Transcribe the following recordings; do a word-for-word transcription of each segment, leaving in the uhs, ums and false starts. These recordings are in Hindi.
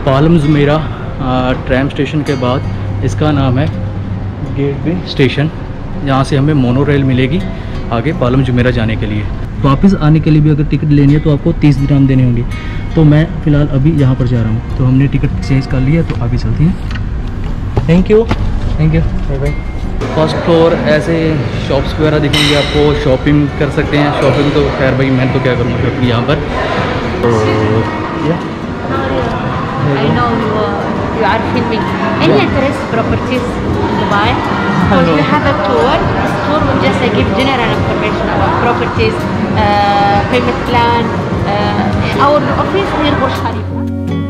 पालम जुमेरा ट्रैम स्टेशन के बाद इसका नाम है गेटवे स्टेशन। यहाँ से हमें मोनो रेल मिलेगी आगे पालम जुमेरा जाने के लिए। वापस आने के लिए भी अगर टिकट लेनी है तो आपको तीस दिरहम देने होंगे। तो मैं फ़िलहाल अभी यहाँ पर जा रहा हूँ, तो हमने टिकट चेंज कर लिया, तो आगे चलते हैं। Thank you thank you bye bye. First floor ऐसे शॉप्स वगैरह दिखेंगे आपको, शॉपिंग कर सकते हैं। शॉपिंग तो खैर भाई मैं तो क्या करूँगा शॉपिंग यहाँ पर। तो I know you, uh, you are filming. Any Yeah. interest properties in Dubai? Hello. Because we have a tour. This tour will just uh, give general information about properties, uh, payment plan. Uh, our office near Burj Khalifa.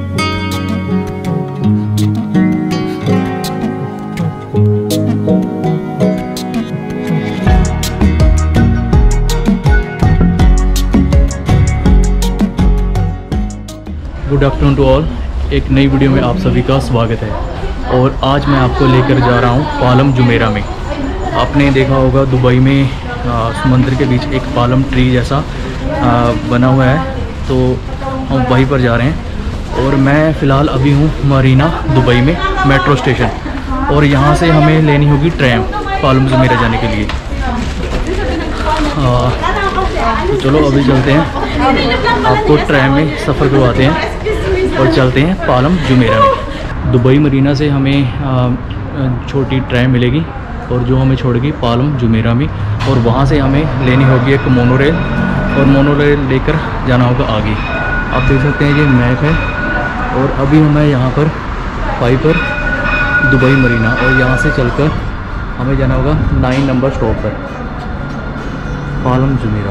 Good afternoon to all. एक नई वीडियो में आप सभी का स्वागत है। और आज मैं आपको लेकर जा रहा हूँ पालम जुमेरा में। आपने देखा होगा दुबई में समुद्र के बीच एक पालम ट्री जैसा आ, बना हुआ है, तो हम वहीं पर जा रहे हैं। और मैं फ़िलहाल अभी हूँ मरीना दुबई में मेट्रो स्टेशन, और यहाँ से हमें लेनी होगी ट्रैम पालम जुमेरा जाने के लिए। आ, तो चलो अभी चलते हैं, आपको ट्रैम में सफ़र करवाते हैं और चलते हैं पालम जुमेरा में। दुबई मरीना से हमें छोटी ट्रैम मिलेगी और जो हमें छोड़ेगी पालम जुमेरा में, और वहाँ से हमें लेनी होगी एक मोनो रेल, और मोनो रेल लेकर जाना होगा आगे। आप देख सकते हैं ये मैप है, और अभी हमें यहाँ पर फाइव पर दुबई मरीना, और यहाँ से चलकर हमें जाना होगा नाइन नंबर स्टॉप पर पालम जुमेरा।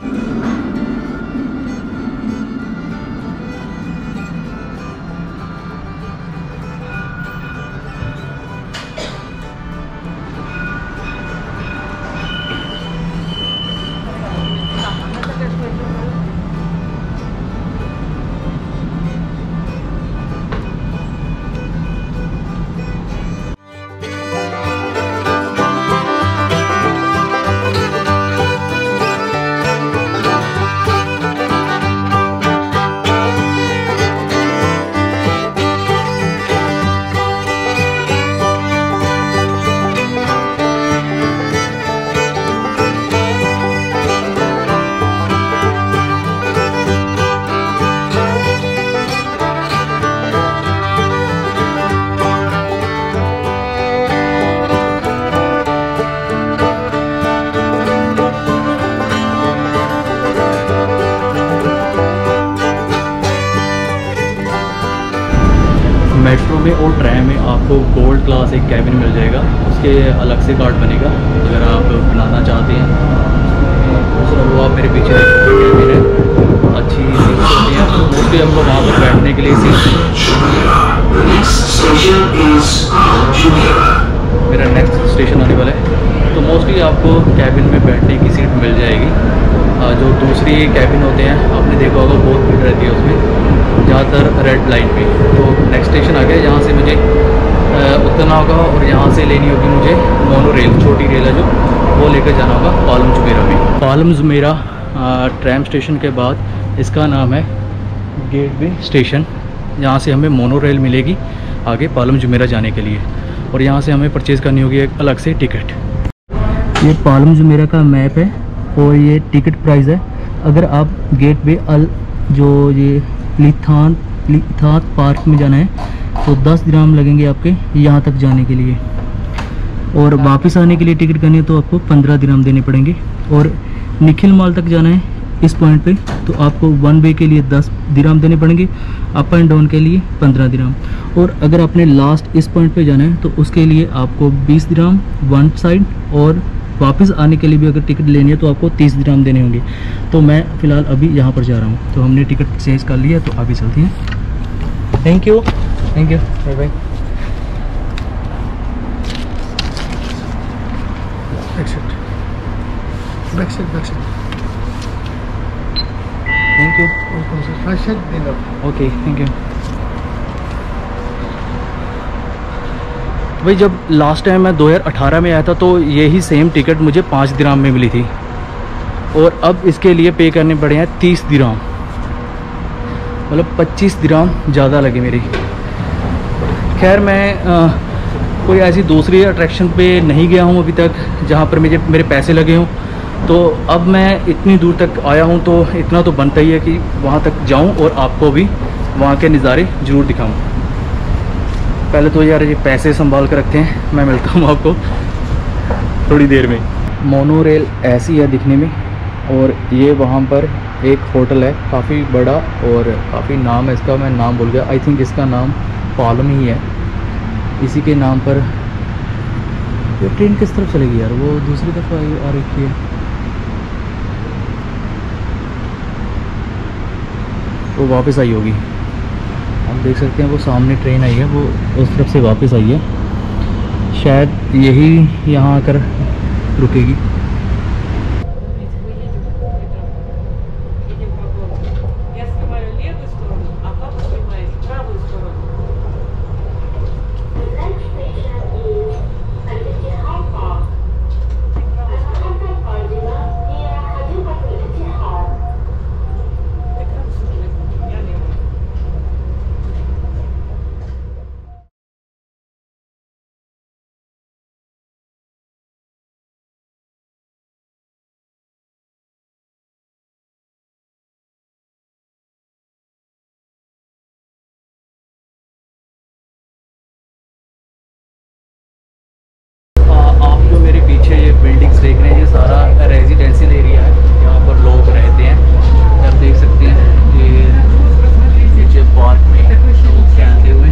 मेट्रो में और ट्रैम में आपको गोल्ड क्लास एक कैबिन मिल जाएगा, उसके अलग से कार्ड बनेगा अगर आप बनाना चाहते हैं। दूसरा वो आप मेरे पीछे कैबिन है, अच्छी सीट्स होती हैं, मोस्टली हमको वहाँ पर बैठने के लिए सीट। मेरा नेक्स्ट स्टेशन आने वाला है, तो मोस्टली आपको कैबिन में बैठने की सीट मिल जाएगी। जो दूसरी कैबिन होते हैं आपने देखा होगा बहुत भीड़ रहती है उसमें, ज़्यादातर रेड लाइन पे। तो नेक्स्ट स्टेशन आ गया, यहाँ से मुझे उतरना होगा और यहाँ से लेनी होगी मुझे मोनो रेल, छोटी रेल है जो, वो लेकर जाना होगा पालम जुमेरा में। पालम जुमेरा ट्रैम स्टेशन के बाद इसका नाम है गेटवे स्टेशन। यहाँ से हमें मोनो रेल मिलेगी आगे पालम जुमेरा जाने के लिए, और यहाँ से हमें परचेज़ करनी होगी एक अलग से टिकट। ये पालम जुमेरा का मैप है और ये टिकट प्राइस है। अगर आप गेटवे अल जो ये लिथान लिथात पार्क में जाना है तो दस दिरहम लगेंगे आपके यहाँ तक जाने के लिए, और वापस आने के लिए टिकट करनी है तो आपको पंद्रह दिरहम देने पड़ेंगे। और निखिल मॉल तक जाना है इस पॉइंट पे तो आपको वन वे के लिए दस दिरहम देने पड़ेंगे, अप एंड डाउन के लिए पंद्रह दिरहम। और अगर आपने लास्ट इस पॉइंट पे जाना है तो उसके लिए आपको बीस दिरहम वन साइड, और वापस आने के लिए भी अगर टिकट लेनी है तो आपको तीस दिरहम देने होंगे। तो मैं फ़िलहाल अभी यहाँ पर जा रहा हूँ, तो हमने टिकट चेंज कर लिया, तो आगे चलते हैं। Thank you thank you bye bye. Thank you okay thank you. भाई जब लास्ट टाइम मैं दो हज़ार अठारह में आया था तो यही सेम टिकट मुझे पाँच दिरहम में मिली थी, और अब इसके लिए पे करने पड़े हैं तीस दिरहम। मतलब पच्चीस दिरहम ज़्यादा लगे मेरी। खैर मैं आ, कोई ऐसी दूसरी अट्रैक्शन पे नहीं गया हूँ अभी तक जहाँ पर मुझे मेरे पैसे लगे हों। तो अब मैं इतनी दूर तक आया हूँ तो इतना तो बनता ही है कि वहाँ तक जाऊँ और आपको भी वहाँ के नज़ारे ज़रूर दिखाऊँ। पहले तो यार ये पैसे संभाल कर रखते हैं, मैं मिलता हूँ आपको थोड़ी देर में। मोनो रेल ऐसी है दिखने में, और ये वहाँ पर एक होटल है काफ़ी बड़ा और काफ़ी नाम है इसका, मैं नाम भूल गया। आई थिंक इसका नाम पालम ही है, इसी के नाम पर। ये ट्रेन किस तरफ चलेगी यार, वो दूसरी तरफ आ रखी है। वो वापस आई होगी, हम देख सकते हैं वो सामने ट्रेन आई है, वो उस तरफ से वापस आई है। शायद यही यहाँ आकर रुकेगी। बिल्डिंग्स देख रहे हैं, ये सारा रेजिडेंशियल एरिया है, यहाँ पर लोग रहते हैं। आप देख सकते हैं ये नीचे पार्क में लोग खेलते हुए।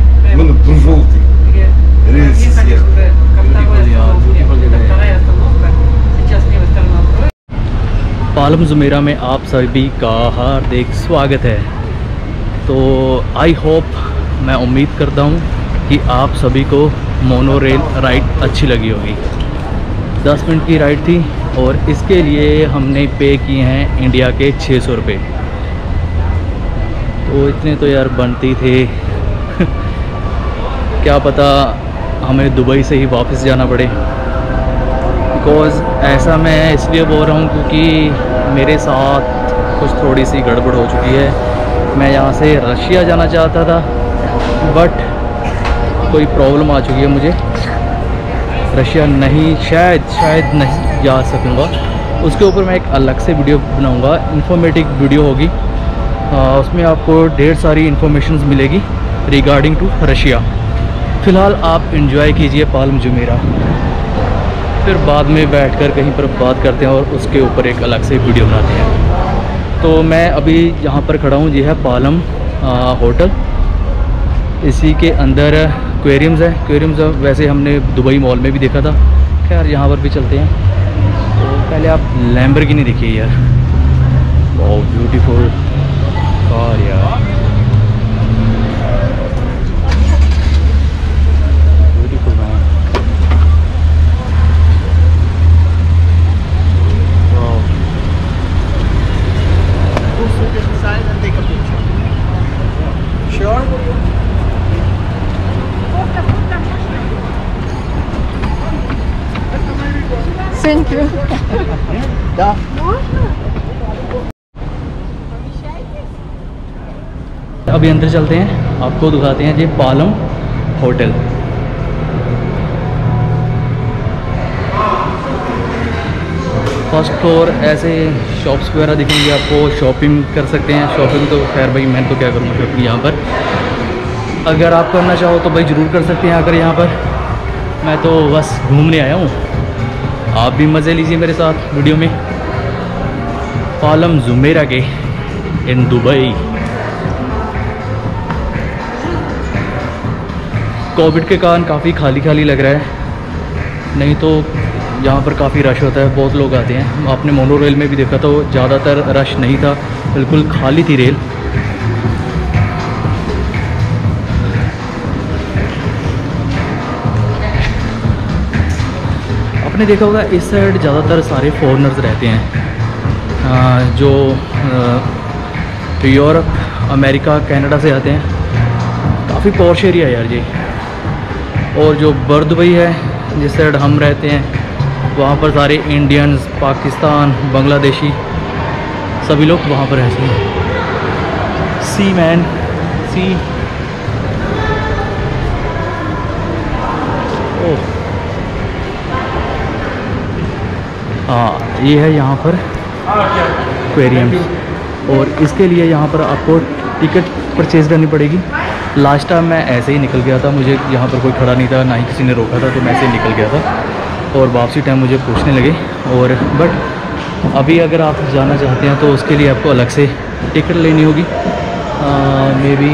पालम जुमेरा में आप सभी का हार्दिक स्वागत है। तो आई होप, मैं उम्मीद करता हूँ कि आप सभी को मोनो रेल राइड अच्छी लगी होगी। दस मिनट की राइड थी और इसके लिए हमने पे किए हैं इंडिया के छः सौ रुपये। तो इतने तो यार बनते थे क्या पता हमें दुबई से ही वापस जाना पड़े। बिकॉज़ ऐसा मैं इसलिए बोल रहा हूँ क्योंकि मेरे साथ कुछ थोड़ी सी गड़बड़ हो चुकी है। मैं यहाँ से रशिया जाना चाहता था, बट कोई प्रॉब्लम आ चुकी है मुझे। रशिया नहीं, शायद शायद नहीं जा सकूँगा। उसके ऊपर मैं एक अलग से वीडियो बनाऊँगा, इन्फॉर्मेटिव वीडियो होगी। आ, उसमें आपको ढेर सारी इन्फॉर्मेशंस मिलेगी रिगार्डिंग टू रशिया। फ़िलहाल आप एंजॉय कीजिए पालम जुमेरा, फिर बाद में बैठकर कहीं पर बात करते हैं और उसके ऊपर एक अलग से वीडियो बनाते हैं। तो मैं अभी यहाँ पर खड़ा हूँ, ये है पालम आ, होटल। इसी के अंदर एक्वेरियम्स है। एक्वेरियम्स वैसे हमने दुबई मॉल में भी देखा था। खैर यहाँ पर भी चलते हैं। तो पहले आप लैम्बोर्गिनी देखिए यार, बहुत ब्यूटीफुल कार यार, ब्यूटीफुल मैन। Thank you. Да. अभी अंदर चलते हैं, आपको दिखाते हैं ये पालम होटल। फर्स्ट फ्लोर ऐसे शॉप्स वगैरह दिखेंगे आपको, शॉपिंग कर सकते हैं। शॉपिंग तो खैर भाई मैं तो क्या करूँगा शॉपिंग यहाँ पर। अगर आप करना चाहो तो भाई ज़रूर कर सकते हैं आकर यहाँ पर। मैं तो बस घूमने आया हूँ, आप भी मज़े लीजिए मेरे साथ वीडियो में। पालम जुमेरा के इन दुबई। कोविड के कारण काफ़ी खाली खाली लग रहा है, नहीं तो यहाँ पर काफ़ी रश होता है, बहुत लोग आते हैं। आपने मोनो रेल में भी देखा तो ज़्यादातर रश नहीं था, बिल्कुल खाली थी रेल। आपने देखा होगा इस साइड ज़्यादातर सारे फॉरेनर्स रहते हैं, आ, जो यूरोप, अमेरिका, कनाडा से आते हैं। काफ़ी पॉश एरिया है यार ये। और जो बर दुबई है जिस साइड हम रहते हैं, वहाँ पर सारे इंडियंस, पाकिस्तान, बांग्लादेशी सभी लोग वहाँ पर रहते हैं। सी मैन सी। ओह हाँ, ये है यहाँ पर एक्वेरियम्स, और इसके लिए यहाँ पर आपको टिकट परचेज़ करनी पड़ेगी। लास्ट टाइम मैं ऐसे ही निकल गया था, मुझे यहाँ पर कोई खड़ा नहीं था, ना ही किसी ने रोका था, तो मैं ऐसे ही निकल गया था और वापसी टाइम मुझे पूछने लगे। और बट अभी अगर आप जाना चाहते हैं तो उसके लिए आपको अलग से टिकट लेनी होगी। मे बी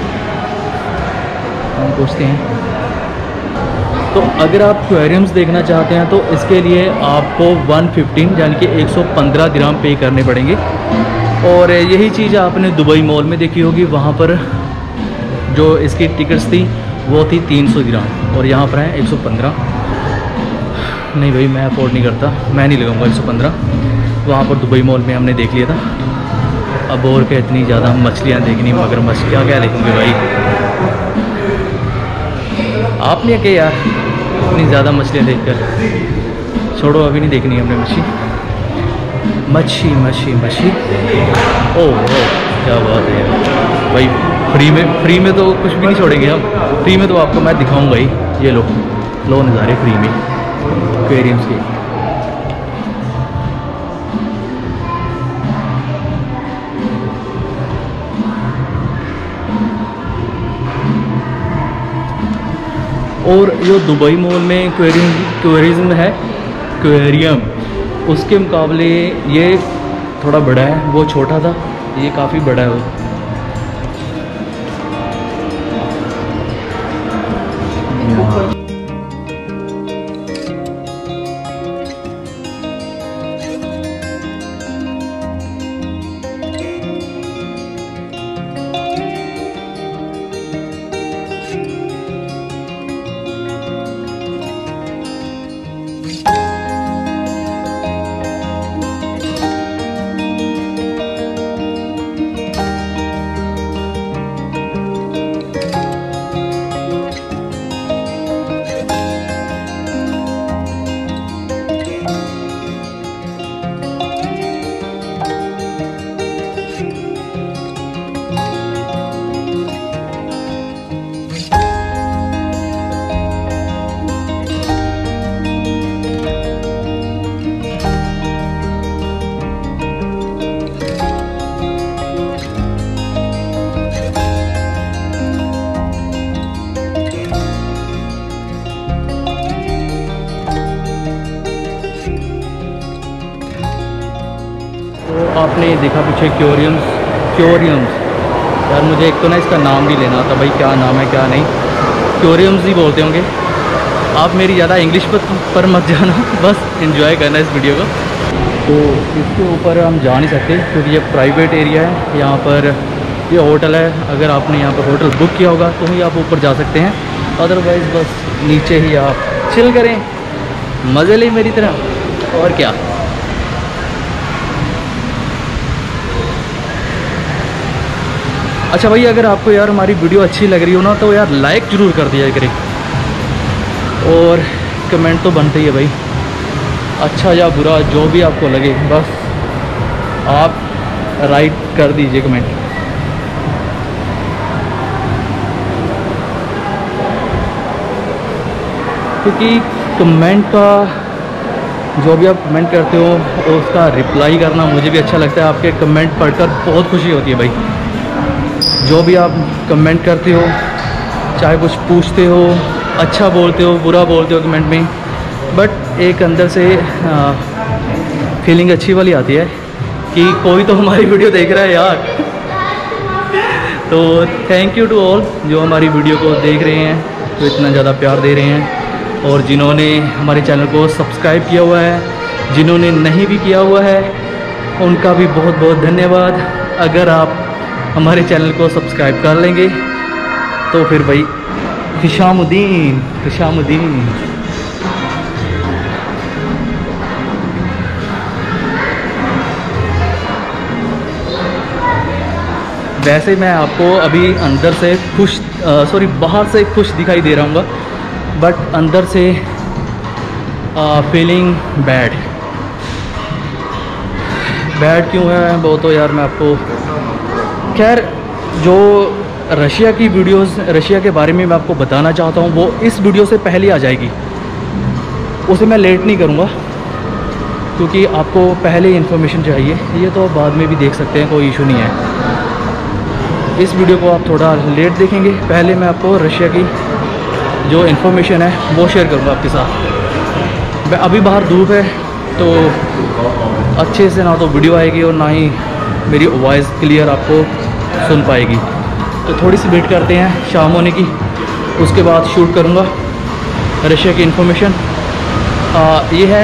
हम पूछते हैं। तो अगर आप एक्वेरियम्स देखना चाहते हैं तो इसके लिए आपको वन फिफ्टीन यानी कि एक सौ पंद्रह दिरहम पे करने पड़ेंगे। और यही चीज़ आपने दुबई मॉल में देखी होगी, वहाँ पर जो इसकी टिकट्स थी वो थी तीन सौ दिरहम और यहाँ पर है एक सौ पंद्रह। नहीं भाई, मैं अफोर्ड नहीं करता, मैं नहीं लगाऊंगा एक सौ पंद्रह। वहाँ पर दुबई मॉल में हमने देख लिया था। अब और क्या इतनी ज़्यादा मछलियाँ देखनी, मगर मछलियाँ क्या देखेंगे भाई, आपने क्या यार इतनी ज़्यादा मछलियाँ देखकर। छोड़ो, अभी नहीं देखनी हमने मछली मच्छी मच्छी मच्छी। ओह ओह क्या बात है यार भाई, फ्री में फ्री में तो कुछ भी नहीं छोड़ेंगे हम। फ्री में तो आपको मैं दिखाऊंगा ही। ये लो लो नज़ारे फ्री में एक्वेरियम्स के। और जो दुबई मॉल में एक्वेरियम एक्वेरियम है एक्वेरियम, उसके मुकाबले ये थोड़ा बड़ा है, वो छोटा था, ये काफ़ी बड़ा है वो। आपने देखा पीछे एक्वेरियम्स एक्वेरियम्स यार, मुझे एक तो ना इसका नाम भी लेना था भाई, क्या नाम है क्या नहीं। एक्वेरियम्स ही बोलते होंगे आप। मेरी ज़्यादा इंग्लिश पर, पर मत जाना, बस एंजॉय करना इस वीडियो को। तो इसके ऊपर हम जा नहीं सकते क्योंकि ये प्राइवेट एरिया है। यहाँ पर ये होटल है, अगर आपने यहाँ पर होटल बुक किया होगा तो ही आप ऊपर जा सकते हैं, अदरवाइज़ बस नीचे ही आप चिल करें, मज़े लें मेरी तरह, और क्या। अच्छा भाई, अगर आपको यार हमारी वीडियो अच्छी लग रही हो ना तो यार लाइक ज़रूर कर दिया करें, और कमेंट तो बनते ही है भाई, अच्छा या बुरा जो भी आपको लगे बस आप राइट कर दीजिए कमेंट। क्योंकि कमेंट का जो भी आप कमेंट करते हो उसका रिप्लाई करना मुझे भी अच्छा लगता है। आपके कमेंट पढ़कर बहुत खुशी होती है भाई। जो भी आप कमेंट करते हो, चाहे कुछ पूछते हो, अच्छा बोलते हो, बुरा बोलते हो कमेंट में, बट एक अंदर से आ, फीलिंग अच्छी वाली आती है कि कोई तो हमारी वीडियो देख रहा है यार। तो थैंक यू टू ऑल जो हमारी वीडियो को देख रहे हैं, तो इतना ज़्यादा प्यार दे रहे हैं, और जिन्होंने हमारे चैनल को सब्सक्राइब किया हुआ है, जिन्होंने नहीं भी किया हुआ है उनका भी बहुत बहुत धन्यवाद। अगर आप हमारे चैनल को सब्सक्राइब कर लेंगे तो फिर भाई खुशामुद्दीन खुशामुद्दीन। वैसे मैं आपको अभी अंदर से खुश सॉरी बाहर से खुश दिखाई दे रहा हूँ, बट अंदर से फीलिंग बैड बैड क्यों है वो तो यार मैं आपको, खैर जो रशिया की वीडियोस, रशिया के बारे में मैं आपको बताना चाहता हूँ, वो इस वीडियो से पहले आ जाएगी। उसे मैं लेट नहीं करूँगा क्योंकि आपको पहले इन्फॉर्मेशन चाहिए। ये तो बाद में भी देख सकते हैं, कोई इशू नहीं है। इस वीडियो को आप थोड़ा लेट देखेंगे। पहले मैं आपको रशिया की जो इन्फॉर्मेशन है वो शेयर करूँगा आपके साथ। मैं अभी बाहर धूप है तो अच्छे से ना तो वीडियो आएगी और ना ही मेरी वॉइस क्लियर आपको सुन पाएगी। तो थोड़ी सी वेट करते हैं शाम होने की, उसके बाद शूट करूँगा रशिया की इन्फॉर्मेशन। ये है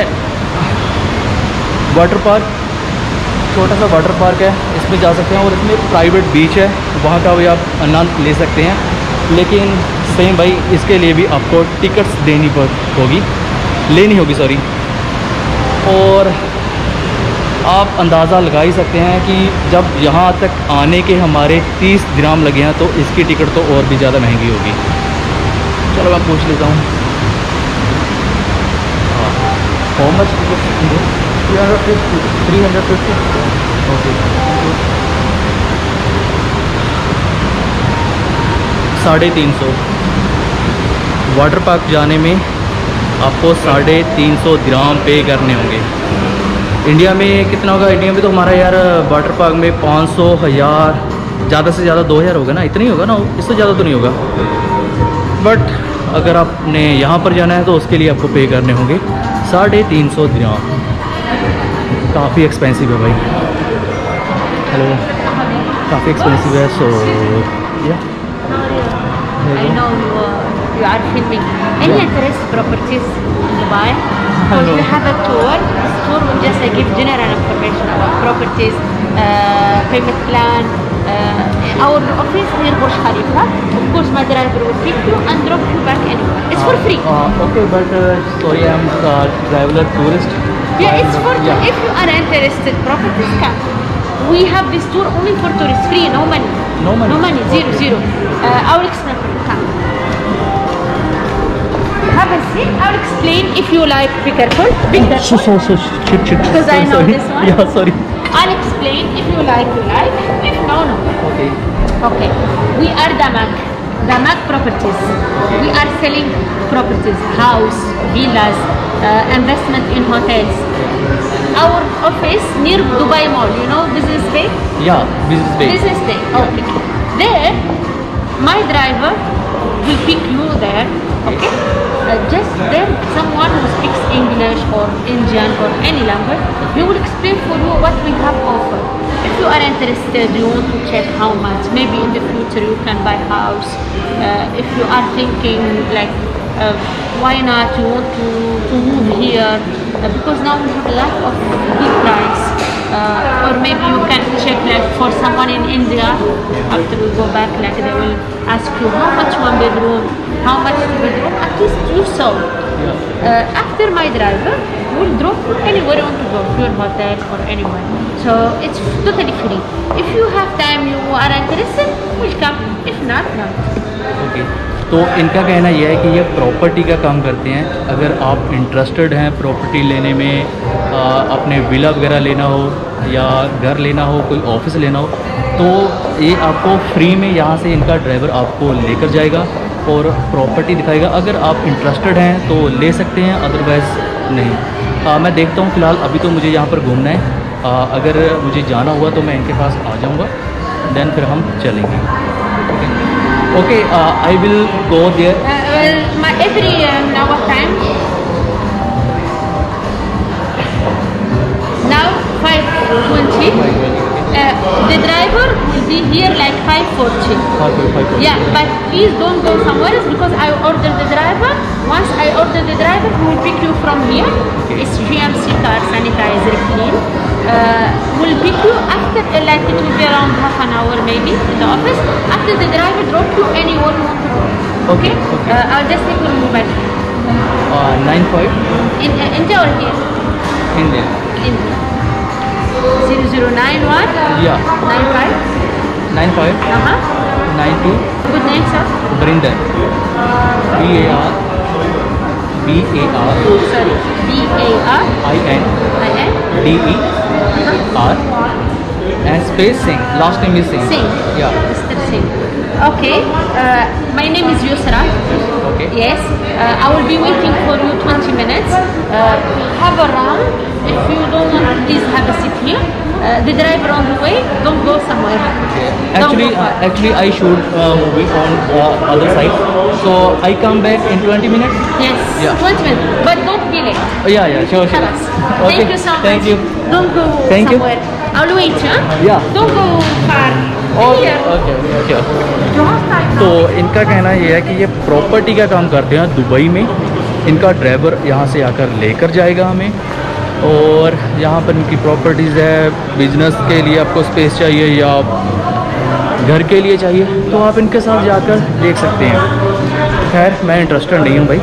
वाटर पार्क, छोटा सा वाटर पार्क है, इसमें जा सकते हैं और इसमें प्राइवेट बीच है, वहाँ का भी आप आनंद ले सकते हैं। लेकिन सेम भाई इसके लिए भी आपको टिकट्स देनी पड़ होगी लेनी होगी सॉरी। और आप अंदाज़ा लगा ही सकते हैं कि जब यहाँ तक आने के हमारे तीस दिराम लगे हैं तो इसकी टिकट तो और भी ज़्यादा महंगी होगी। चलो मैं पूछ लेता हूँ। How much three hundred fifty three hundred fifty okay. साढ़े तीन सौ वाटर पार्क जाने में आपको साढ़े तीन सौ दिराम पे करने होंगे। इंडिया में कितना होगा? इंडिया में तो हमारा यार वाटर पार्क में पाँच सौ हज़ार ज़्यादा से ज़्यादा दो हज़ार होगा ना, इतना ही होगा ना, इससे ज़्यादा तो नहीं होगा। बट अगर आपने यहाँ पर जाना है तो उसके लिए आपको पे करने होंगे साढ़े तीन सौ दिराम। काफ़ी एक्सपेंसिव है भाई। हेलो, काफ़ी एक्सपेंसिव है। सो या I know you, uh, you are filming. Any Yeah. interest properties in Dubai? Because Hello. we have a tour. This tour will just uh, give general information about properties, uh, payment plan. Uh, our office near Burj Khalifa. Of course, my driver will pick you and drop you back anywhere. It's for free. Uh, okay, but uh, sorry, I'm a traveler tourist. Yeah, it's for yeah. if you are interested, properties come. We have this tour only for tourists, free, no money. No money. No money, zero, zero. Uh, I will explain for you. Come. Have a seat. I will explain. If you like, be careful. Be So, careful. so, so, shit, shit. Because I sorry, know sorry. this one. Yeah, sorry. I'll explain. If you like, you like. If no, no. Okay. Okay. We are Damak. Damak Properties. We are selling properties, house, villas, uh, investment in hotels. Our office near Dubai Mall, you know, Business Bay? Yeah, business day. Business Day, okay. There, my driver will pick you there, okay? Uh, just then, someone who speaks English or Indian or any language, he will explain for you what we have offered. If you are interested, you want to check how much, maybe in the future you can buy house. Uh, if you are thinking like, uh, why not, you want to, to move here, uh, because now we have a lot of good price. Uh, or maybe you can check like for someone in India, after we go back, like they will ask you how much one bedroom, how much two bedroom, at least you saw. Uh, after my driver will drop you anywhere you want to go, to your hotel or anywhere. So it's totally free. If you have time, you are interested, will come. If not, not. Okay. तो इनका कहना यह है कि ये प्रॉपर्टी का काम करते हैं। अगर आप इंटरेस्टेड हैं प्रॉपर्टी लेने में, आ, अपने विला वगैरह लेना हो या घर लेना हो, कोई ऑफिस लेना हो, तो ये आपको फ्री में यहाँ से इनका ड्राइवर आपको लेकर जाएगा और प्रॉपर्टी दिखाएगा। अगर आप इंटरेस्टेड हैं तो ले सकते हैं, अदरवाइज़ नहीं। आ, मैं देखता हूँ, फ़िलहाल अभी तो मुझे यहाँ पर घूमना है। आ, अगर मुझे जाना हुआ तो मैं इनके पास आ जाऊँगा, देन फिर हम चलेंगे। Okay, uh, I will go there. Uh, well, my every uh, now what time? Now five twenty. Uh, the driver will be here like five forty. five forty. Yeah, but please don't go somewhere else because I ordered the driver. Once I order the driver, he will pick you from here. It's G M C car, sanitizer, clean. Uh, will pick you after uh, like it will be around half an hour maybe in the office. After the driver drop you anywhere you want to go. Okay. Okay. Okay. Uh, I'll just take your mobile. Uh, nine five. In uh, India or here? India. India. Zero zero nine one. Yeah. Nine five. Nine five. Uh huh. Nine two. Good name, sir. Brinder. B A R. B A R. Sorry. B A R I N. I N D E R. And space Singh. Last name is Singh. Singh. Yeah. Mister Singh. Okay. Uh, my name is Yusra. Okay. Yes. Uh, I will be waiting for you twenty minutes. Uh, have a round. If you don't want, please have a seat here. Uh, the driver on the way. Don't go somewhere. Don't Actually, go far. uh, actually, I shoot uh, movie on uh, other side, so I come back in twenty minutes. Yes. Yeah. twenty minutes. But don't be late. Oh, yeah, yeah, sure, sure. Halas. Okay. Thank you so much. Thank you. Don't go Thank you. somewhere. I'll wait, huh? Yeah. Don't go far. Okay, Here. okay, okay. You have time now. तो इनका कहना ये है कि ये प्रॉपर्टी का काम करते हैं दुबई में। इनका ड्राइवर यहाँ से आकर लेकर जाएगा हमें, और यहाँ पर इनकी प्रॉपर्टीज़ है। बिजनेस के लिए आपको स्पेस चाहिए या घर के लिए चाहिए तो आप इनके साथ जाकर देख सकते हैं। खैर मैं इंटरेस्टेड नहीं हूँ भाई,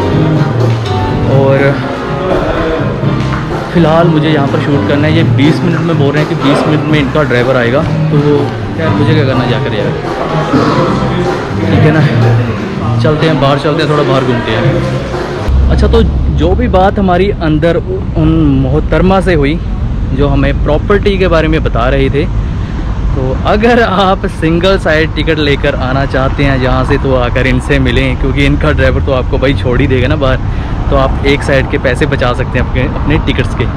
और फ़िलहाल मुझे यहाँ पर शूट करना है। ये बीस मिनट में बोल रहे हैं कि बीस मिनट में इनका ड्राइवर आएगा, तो खैर मुझे क्या करना जाकर यार, ठीक है ना। चलते हैं बाहर, चलते हैं थोड़ा बाहर घूमते हैं। अच्छा, तो जो भी बात हमारी अंदर उन मोहतरमा से हुई जो हमें प्रॉपर्टी के बारे में बता रहे थे, तो अगर आप सिंगल साइड टिकट लेकर आना चाहते हैं यहाँ से तो आकर इनसे मिलें, क्योंकि इनका ड्राइवर तो आपको भाई छोड़ ही देगा ना बाहर, तो आप एक साइड के पैसे बचा सकते हैं अपने अपने टिकट्स के।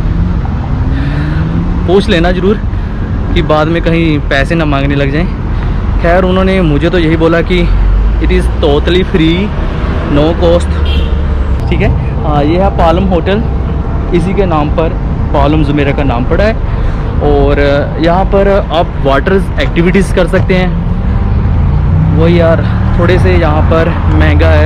पूछ लेना ज़रूर कि बाद में कहीं पैसे ना मांगने लग जाएं। खैर उन्होंने मुझे तो यही बोला कि it is totally free, no cost, ठीक है। हाँ, ये है पालम होटल, इसी के नाम पर पालम जुमेरा का नाम पड़ा है, और यहाँ पर आप वाटर एक्टिविटीज़ कर सकते हैं। वही यार थोड़े से यहाँ पर महंगा है,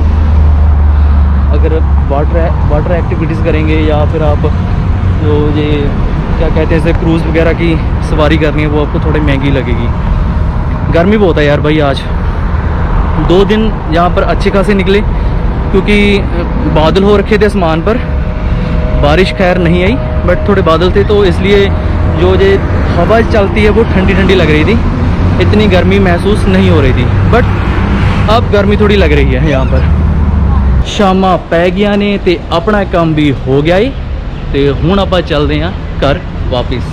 अगर वाटर वाटर एक्टिविटीज़ करेंगे या फिर आप जो ये क्या कहते हैं इसे क्रूज़ वगैरह की सवारी करनी है, वो आपको थोड़ी महंगी लगेगी। गर्मी बहुत है यार भाई। आज दो दिन यहाँ पर अच्छे खासे निकले, क्योंकि बादल हो रखे थे आसमान पर, बारिश खैर नहीं आई बट थोड़े बादल थे, तो इसलिए जो ये हवा चलती है वो ठंडी ठंडी लग रही थी, इतनी गर्मी महसूस नहीं हो रही थी। बट अब गर्मी थोड़ी लग रही है यहाँ पर। शामा पै गया ने ते अपना काम भी हो गया ही, ते हुण आपां चलदे हैं घर वापस।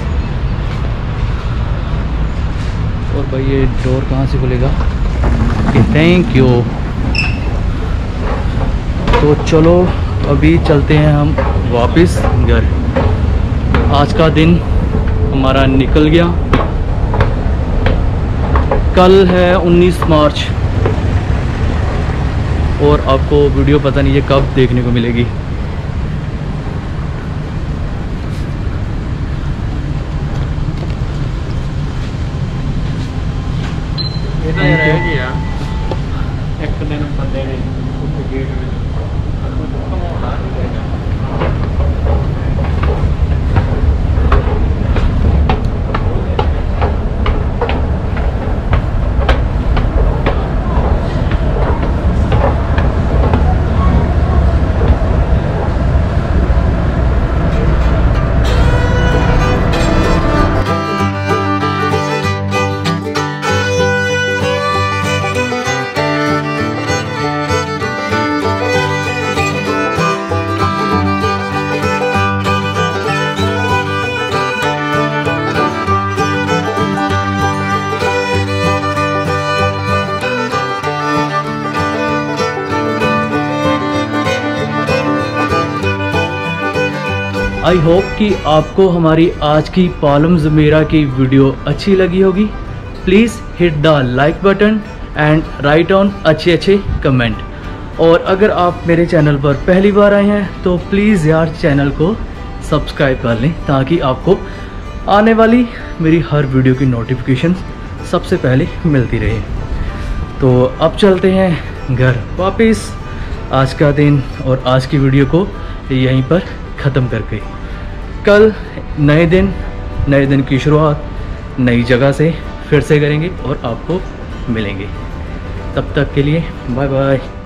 और भाई ये डोर कहाँ से खुलेगा? Thank you. तो चलो अभी चलते हैं हम वापस घर। आज का दिन हमारा निकल गया। कल है उन्नीस मार्च, और आपको वीडियो पता नहीं है कब देखने को मिलेगी। एक दिन बंदे ने गेट में आई होप कि आपको हमारी आज की पालम जुमेरा की वीडियो अच्छी लगी होगी। Please hit the like button and write on अच्छे अच्छे कमेंट। और अगर आप मेरे चैनल पर पहली बार आए हैं तो प्लीज़ यार चैनल को सब्सक्राइब कर लें, ताकि आपको आने वाली मेरी हर वीडियो की नोटिफिकेशन सबसे पहले मिलती रहे। तो अब चलते हैं घर वापस। आज का दिन और आज की वीडियो को यहीं पर ख़त्म करके कल नए दिन नए दिन की शुरुआत नई जगह से फिर से करेंगे और आपको मिलेंगे। तब तक के लिए बाय बाय।